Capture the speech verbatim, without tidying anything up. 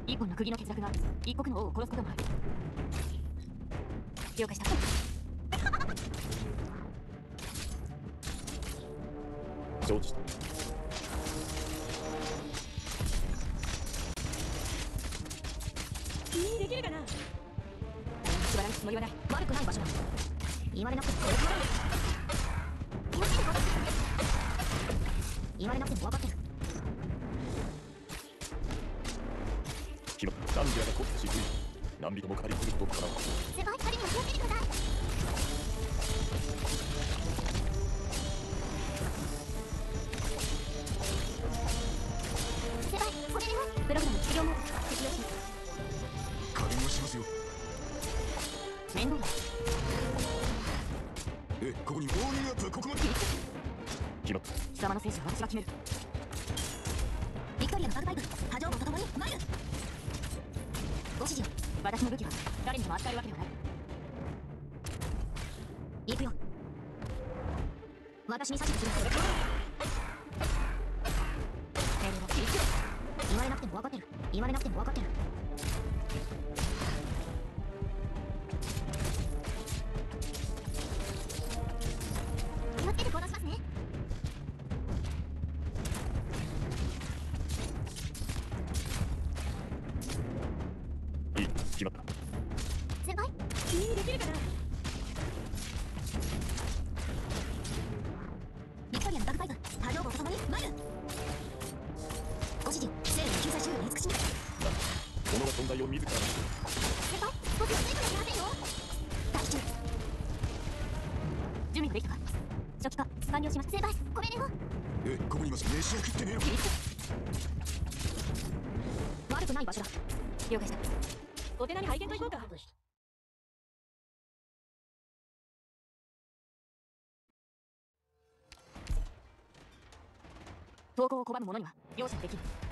一本の釘の欠落が一国の王を殺すこともある。了解した。 承知した。 君にできるかな。縛られるつもりはない。悪くない場所だ。言われなくても言われなくても分かってる。 決まった。何時らがこっち来る。何人も借りすることから。 すごい、それには気をつけてください。先輩、これではプログラム治療モード適用します。 加減はしますよ。 面倒だ。 え、ここにウォーミングアップ、ここまで。 決まった。 貴様の選手は私が決める。ビクトリアのバグパイプ、波状棒とともに参る。ご指示を。私の武器は誰にも扱えるわけではない。行くよ。私に指図する。命令を行くよ。言われなくても分かってる。言われなくても分かってる。 気をつけて行動しますね。 いい、決まった。 先輩、 君にできるかな。ビクトリアのバグパイプ、波状棒とともに参る。ご指示を。生理の救済修理に慈しみ。 物の存在を自ら。 先輩、僕はついてませんよ。 大中。準備ができたか。初期化完了します。 先輩、これではえ、ここにいます。飯屋食ってねえよ。 起立。悪くない場所だ。了解した。お手並み拝見といこうか。投稿を拒む者には容赦できる。